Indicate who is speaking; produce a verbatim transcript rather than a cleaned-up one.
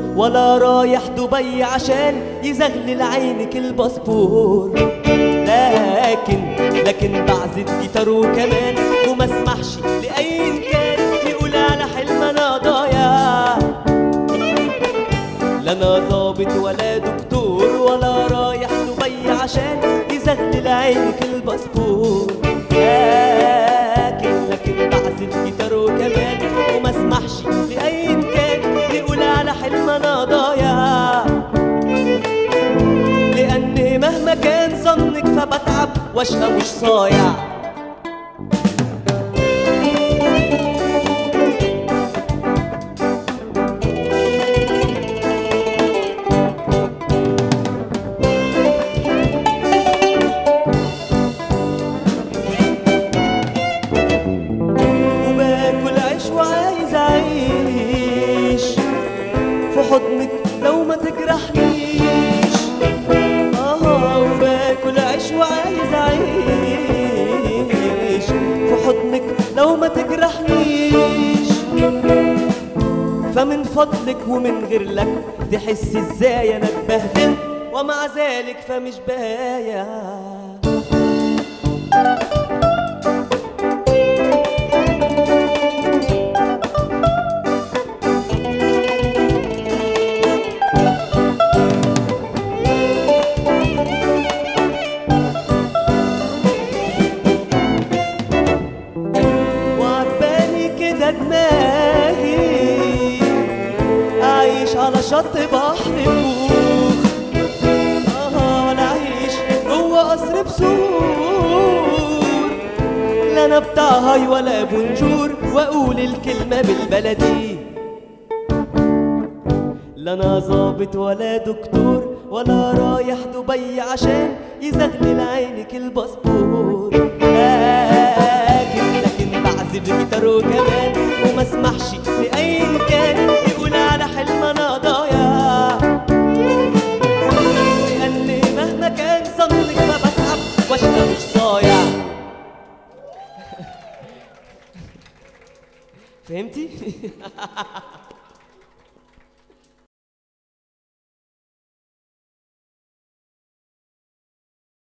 Speaker 1: ولا رايح دبي عشان يزغلل عينك الباسبور. لكن لكن بعزف جيتار وكمان وما اسمحش لأي كان يقول على حلم انا ضايع. لا انا ظابط ولا دكتور ولا رايح دبي عشان يزغلل عينك الباسبور. لكن لكن بعزف جيتار وكمان وما اسمحش لأي كان يقول على حلم انا ضايع. لأن مهما كان ظنك فبتعب واشقى مش صايع. حضنك لو ما تجرحنيش، اه وباكل عيش وعايز اعيش في حضنك لو ما تجرحنيش. فمن فضلك ومن غير لك تحس ازاي انا اتبهدلت ومع ذلك فمش بايع. دماغي أعيش على شط بحر بوخ، آه ولا أعيش جوه قصر بسور. لا أنا بتاع هاي ولا بونجور وأقول الكلمة بالبلدي. لا أنا ظابط ولا دكتور ولا رايح دبي عشان يزغلل عينك الباسبور. لكن لكن بعزف جيتار وكمان وما اسمحش لأي كان يقول على حلم انا ضايع. لأن مهما كان ظنك فبتعب واشقى مش صايع. فهمتي؟